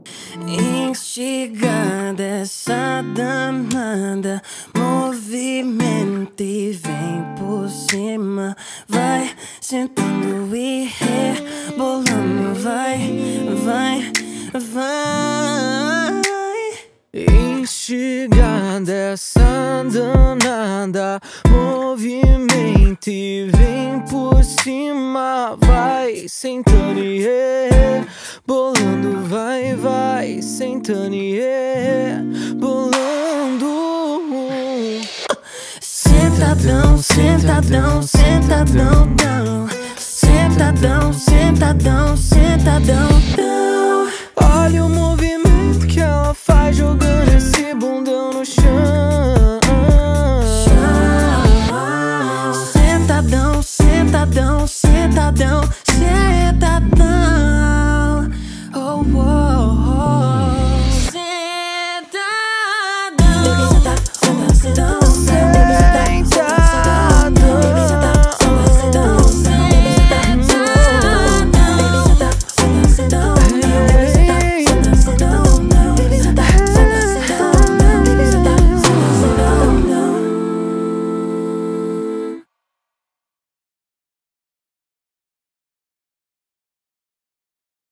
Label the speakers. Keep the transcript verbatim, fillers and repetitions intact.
Speaker 1: Instigada essa danada, movimenta e vem por cima. Vai sentando e rebolando, vai, vai, vai.
Speaker 2: Instigada essa danada, movimenta e vem por cima. Vai sentando e rebolando, vai, vai sentando e rebolando.
Speaker 1: Sentadão, sentadão, sentadão, dão. Sentadão, sentadão, sentadão.